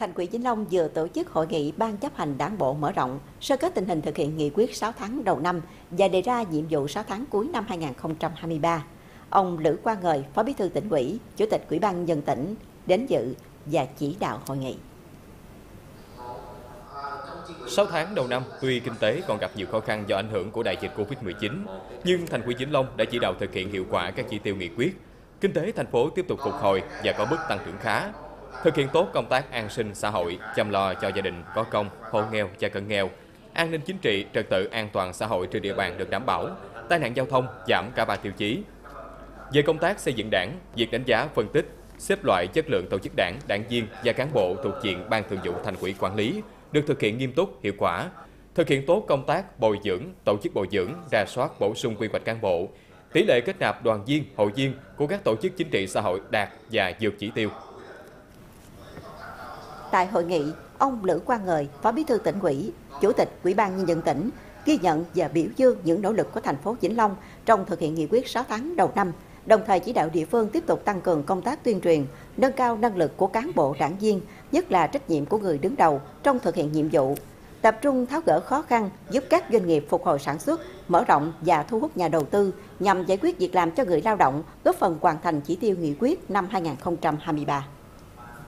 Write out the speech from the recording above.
Thành ủy Vĩnh Long vừa tổ chức hội nghị Ban chấp hành Đảng bộ mở rộng, sơ kết tình hình thực hiện nghị quyết 6 tháng đầu năm và đề ra nhiệm vụ 6 tháng cuối năm 2023. Ông Lữ Quang Ngời, Phó Bí thư Tỉnh ủy, Chủ tịch Ủy ban nhân dân tỉnh đến dự và chỉ đạo hội nghị. 6 tháng đầu năm, tuy kinh tế còn gặp nhiều khó khăn do ảnh hưởng của đại dịch Covid-19, nhưng Thành ủy Vĩnh Long đã chỉ đạo thực hiện hiệu quả các chỉ tiêu nghị quyết. Kinh tế thành phố tiếp tục phục hồi và có mức tăng trưởng khá. Thực hiện tốt công tác an sinh xã hội, chăm lo cho gia đình có công, hộ nghèo và cận nghèo. An ninh chính trị, trật tự an toàn xã hội trên địa bàn được đảm bảo, tai nạn giao thông giảm cả 3 tiêu chí. Về công tác xây dựng Đảng, việc đánh giá, phân tích, xếp loại chất lượng tổ chức Đảng, đảng viên và cán bộ thuộc diện Ban Thường vụ Thành ủy quản lý được thực hiện nghiêm túc, hiệu quả. Thực hiện tốt công tác bồi dưỡng, tổ chức bồi dưỡng, rà soát bổ sung quy hoạch cán bộ. Tỷ lệ kết nạp đoàn viên, hội viên của các tổ chức chính trị xã hội đạt và vượt chỉ tiêu. Tại hội nghị, ông Lữ Quang Ngời, Phó Bí thư Tỉnh ủy, Chủ tịch Ủy ban nhân dân tỉnh ghi nhận và biểu dương những nỗ lực của thành phố Vĩnh Long trong thực hiện nghị quyết 6 tháng đầu năm, đồng thời chỉ đạo địa phương tiếp tục tăng cường công tác tuyên truyền, nâng cao năng lực của cán bộ đảng viên, nhất là trách nhiệm của người đứng đầu trong thực hiện nhiệm vụ, tập trung tháo gỡ khó khăn, giúp các doanh nghiệp phục hồi sản xuất, mở rộng và thu hút nhà đầu tư nhằm giải quyết việc làm cho người lao động, góp phần hoàn thành chỉ tiêu nghị quyết năm 2023.